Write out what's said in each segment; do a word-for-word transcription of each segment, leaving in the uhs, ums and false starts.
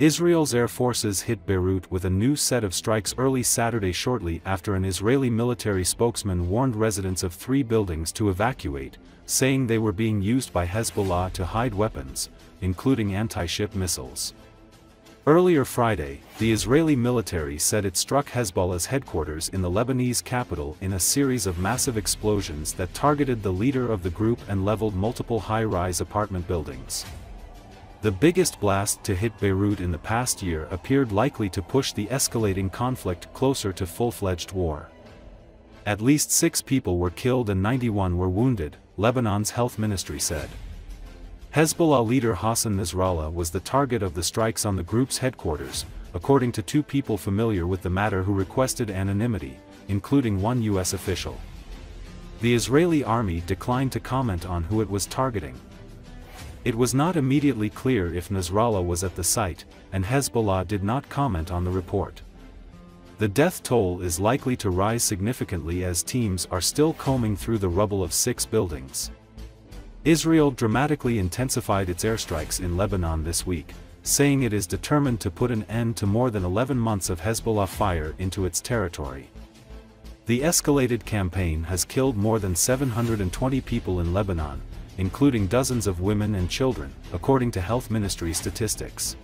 Israel's air forces hit Beirut with a new set of strikes early Saturday shortly after an Israeli military spokesman warned residents of three buildings to evacuate, saying they were being used by Hezbollah to hide weapons, including anti-ship missiles. Earlier Friday, the Israeli military said it struck Hezbollah's headquarters in the Lebanese capital in a series of massive explosions that targeted the leader of the group and leveled multiple high-rise apartment buildings. The biggest blast to hit Beirut in the past year appeared likely to push the escalating conflict closer to full-fledged war. At least six people were killed and ninety-one were wounded, Lebanon's health ministry said. Hezbollah leader Hassan Nasrallah was the target of the strikes on the group's headquarters, according to two people familiar with the matter who requested anonymity, including one U S official. The Israeli army declined to comment on who it was targeting. It was not immediately clear if Nasrallah was at the site, and Hezbollah did not comment on the report. The death toll is likely to rise significantly as teams are still combing through the rubble of six buildings. Israel dramatically intensified its airstrikes in Lebanon this week, saying it is determined to put an end to more than eleven months of Hezbollah fire into its territory. The escalated campaign has killed more than seven hundred twenty people in Lebanon, including dozens of women and children, according to health ministry statistics.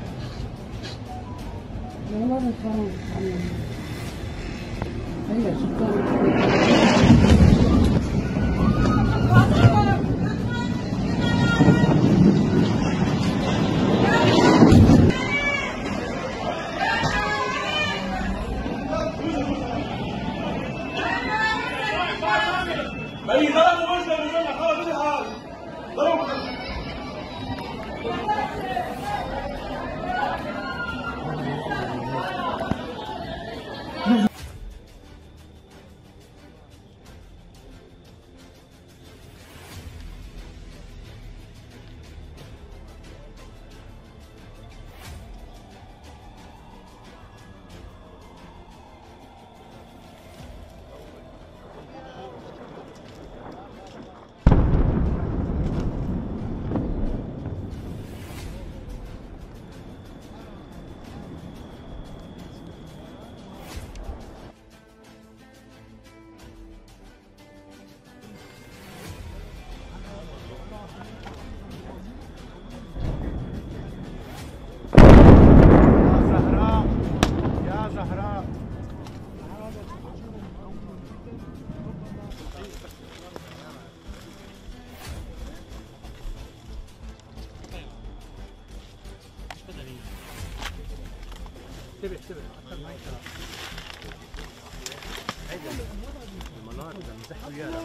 انتبه انتبه اكثر ما يشرب هيدا المنار اذا مسحوا اياها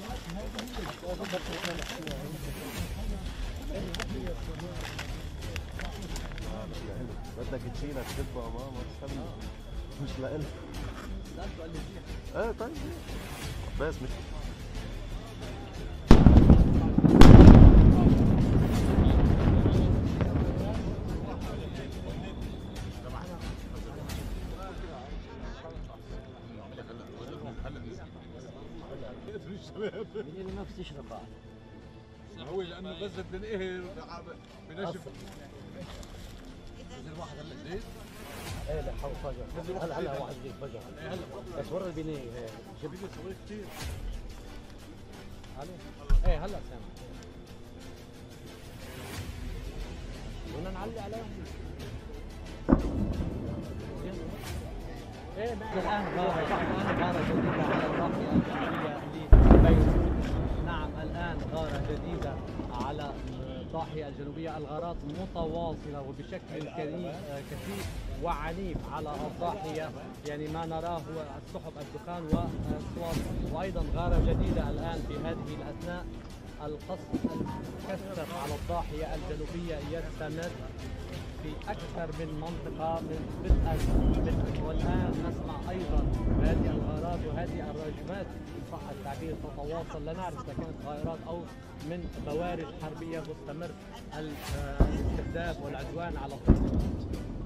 بدك تشيلها تكبها ما ما تستنى مش لإلك ايه طيب بس مش من اللي ما بتشرب بعد هو لانه غزه بننقهر بنشف نزل واحد هلا زيت ايه لا حاول فجأة هلا هلا واحد زيت فجأة ايه هلا بس ورا البناية جبت صواريخ كثير عليه ايه هلا سامع بدنا نعلي عليهم ايه الان غارة الان غارة جديدة على الضاحية الجنوبية لبيروت. نعم الان غارة جديدة على الضاحية الجنوبية، الغارات متواصلة وبشكل كثيف وعنيف على الضاحية، يعني ما نراه هو السحب الدخان والصوت، وايضا غارة جديدة الان في هذه الاثناء. القصف الكثف على الضاحية الجنوبية يستمر في أكثر من منطقة من بدءا، والآن نسمع أيضا هذه الغارات وهذه الرجمات إن صح التعبير تتواصل، لا نعرف إذا كانت غائرات أو من بوارج حربية. مستمر الاستهداف والعدوان على الضاحية.